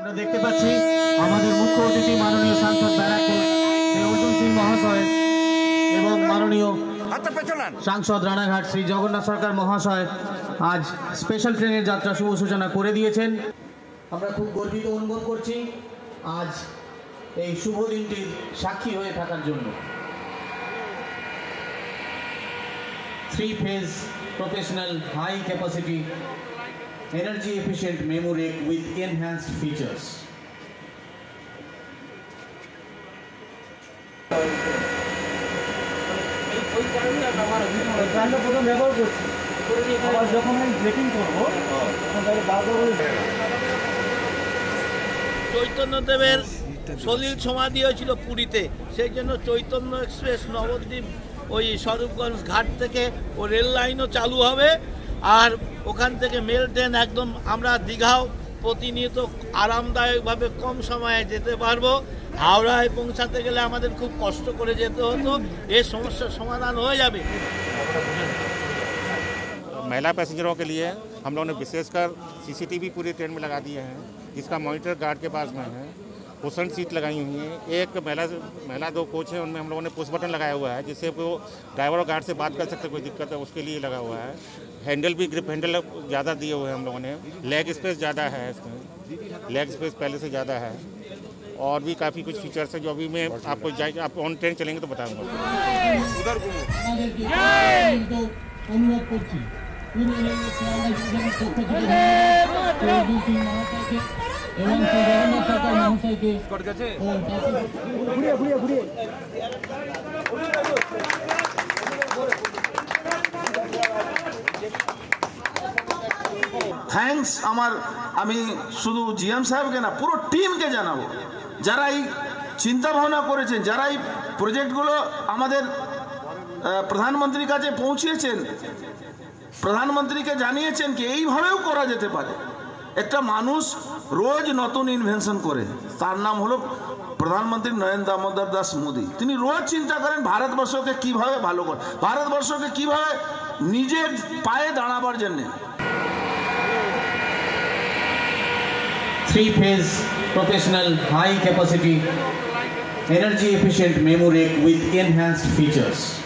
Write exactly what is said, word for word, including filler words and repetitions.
আমরা দেখতে পাচ্ছি আমাদের মুখ্য অতিথি মাননীয় সাংসদ ব্যারাকপুর শ্রী অর্জুন সিং মহাশয় এবং মাননীয় সাংসদ রানাঘাট শ্রী জগন্নাথ সরকার মহাশয় আজ স্পেশাল ট্রেনের যাত্রা শুভ সূচনা করে দিয়েছেন। আমরা খুব গর্বিত অনুভব করছি আজ এই শুভ দিনটির সাক্ষী হয়ে থাকার জন্য। Three phase professional high capacity energy efficient memory with enhanced features. চৈতন্যদেবের সলিল সমাধি হয়েছিল পুরীতে, সেই জন্য চৈতন্য এক্সপ্রেস নবদ্বীপ ওই স্বরূপগঞ্জ ঘাট থেকে ও রেল লাইনও চালু হবে। আর ওখান থেকে মেল ট্রেন একদম আমরা দীঘাও প্রতিনিয়ত আরামদায়কভাবে কম সময়ে যেতে পারবো। হাওড়ায় পৌঁছাতে গেলে আমাদের খুব কষ্ট করে যেতে হতো, এই সমস্যার সমাধান হয়ে যাবে। महिला पैसेंजरों के लिए हम लोगों ने विशेषकर सीसीटीवी पूरी ट्रेन में लगा दिए हैं, जिसका मॉनिटर गार्ड के पास में है। पोषण सीट लगाई हुई है। एक महिला महिला दो कोच है, उनमें हम लोगों ने पुश बटन लगाया हुआ है, जिससे वो ड्राइवर और गार्ड से बात कर सकते, कोई दिक्कत है उसके लिए लगा हुआ है। हैंडल भी ग्रिप हैंडल ज़्यादा दिए हुए हैं हम लोगों ने। लेग स्पेस ज़्यादा है इसमें, लेग स्पेस पहले से ज़्यादा है। और भी काफ़ी कुछ फीचर्स है जो अभी मैं आपको जाए आप ऑन ट्रेन चलेंगे तो बताऊँगा। থ্যাঙ্কস আমার আমি শুধু জিএম সাহেবকে না, পুরো টিমকে জানাবো, যারা এই চিন্তা ভাবনা করেছেন, যারা এই প্রজেক্টগুলো আমাদের প্রধানমন্ত্রীর কাছে পৌঁছিয়েছেন, প্রধানমন্ত্রীকে জানিয়েছেন কি এইভাবেও করা যেতে পারে। একটা মানুষ রোজ নতুন ইনভেনশন করে, তার নাম হলো প্রধানমন্ত্রী নরেন্দ্র দামোদর দাস মোদী। তিনি রোজ চিন্তা করেন ভারতবর্ষকে কিভাবে ভালো করে, ভারতবর্ষকে কিভাবে নিজের পায়ে দাঁড়াবার জন্য। Three phase professional high capacity energy efficient memory with enhanced features.